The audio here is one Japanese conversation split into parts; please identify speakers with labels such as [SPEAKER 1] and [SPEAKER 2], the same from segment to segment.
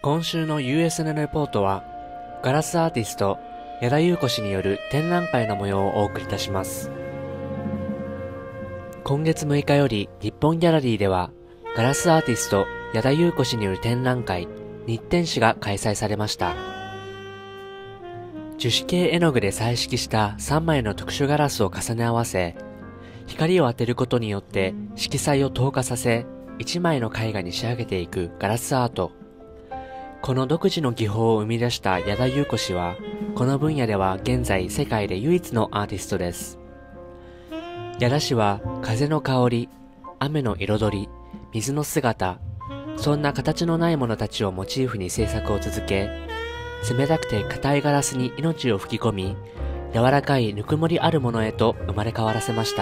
[SPEAKER 1] 今週の USN レポートは、ガラスアーティスト、矢田優子氏による展覧会の模様をお送りいたします。今月6日より日本ギャラリーでは、ガラスアーティスト、矢田優子氏による展覧会、日展誌が開催されました。樹脂系絵の具で彩色した3枚の特殊ガラスを重ね合わせ、光を当てることによって色彩を透過させ、1枚の絵画に仕上げていくガラスアート。この独自の技法を生み出した矢田優子氏は、この分野では現在世界で唯一のアーティストです。矢田氏は風の香り、雨の彩り、水の姿、そんな形のないものたちをモチーフに制作を続け、冷たくて硬いガラスに命を吹き込み、柔らかいぬくもりあるものへと生まれ変わらせました。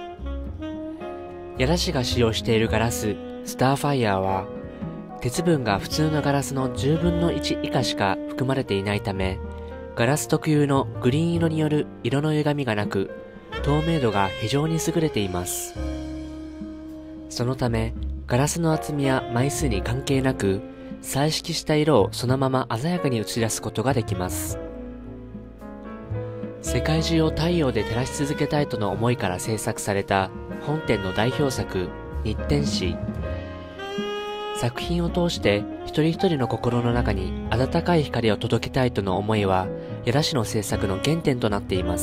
[SPEAKER 1] 矢田氏が使用しているガラス、スターファイヤーは、鉄分が普通のガラスの10分の1以下しか含まれていないため、ガラス特有のグリーン色による色の歪みがなく、透明度が非常に優れています。そのため、ガラスの厚みや枚数に関係なく、彩色した色をそのまま鮮やかに映し出すことができます。世界中を太陽で照らし続けたいとの思いから制作された本展の代表作、日展誌。作品を通して一人一人の心の中に温かい光を届けたいとの思いは、矢田氏の制作の原点となっています。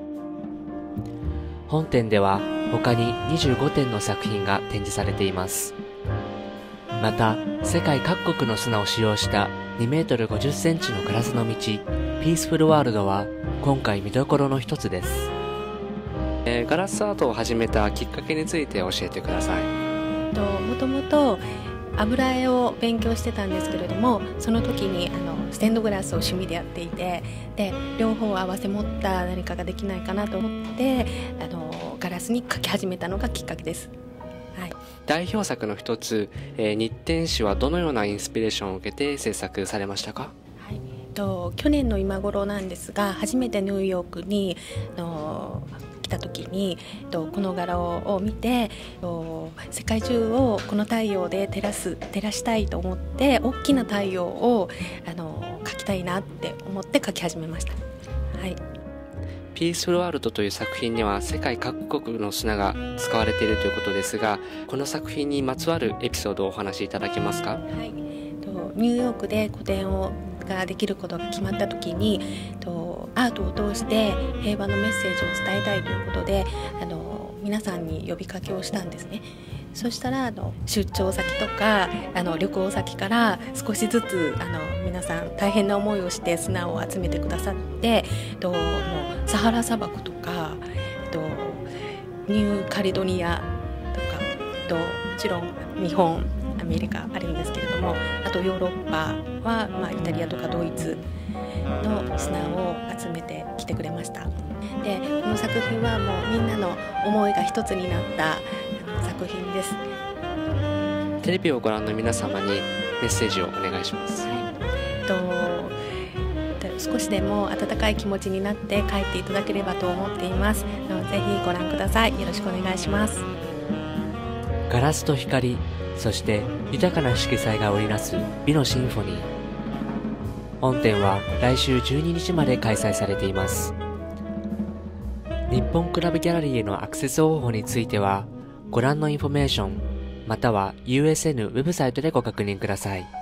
[SPEAKER 1] 本展では他に25点の作品が展示されています。また、世界各国の砂を使用した2メートル50センチのガラスの道、ピースフルワールドは今回見どころの一つです。ガラスアートを始めたきっかけについて教えてください。
[SPEAKER 2] もともと油絵を勉強してたんですけれども、その時にステンドグラスを趣味でやっていて、で両方合わせ持った何かができないかなと思ってガラスに描き始めたのがきっかけです。はい、
[SPEAKER 1] 代表作の一つ、日展誌はどのようなインスピレーションを受けて制作されましたか？
[SPEAKER 2] はい、去年の今頃なんですが、初めてニューヨークに来た時にこの柄を見て、世界中をこの太陽で照らしたいと思って、大きな太陽を描きたいなって思って描き始めました。はい、
[SPEAKER 1] ピースフルワールドという作品には世界各国の砂が使われているということですが、この作品にまつわるエピソードをお話しいただけますか？
[SPEAKER 2] はい、ニューヨークで個展ができることが決まった時に、アートを通して平和のメッセージを伝えたいということで皆さんに呼びかけをしたんですね。そしたら出張先とか旅行先から少しずつ皆さん大変な思いをして砂を集めてくださって、もうサハラ砂漠とかニューカリドニアとかもちろん日本、アメリカあるんですけれども、あとヨーロッパは、イタリアとかドイツの砂を集めてきてくれました。でこの作品はもうみんなの思いが一つになった作品です。
[SPEAKER 1] テレビをご覧の皆様にメッセージをお願いします。
[SPEAKER 2] 少しでも温かい気持ちになって帰っていただければと思っています。ぜひご覧ください。よろしくお願いします。
[SPEAKER 1] ガラスと光、そして豊かな色彩が織りなす美のシンフォニー。本展は来週12日まで開催されています。日本クラブギャラリーへのアクセス方法については、ご覧のインフォメーション、または USN ウェブサイトでご確認ください。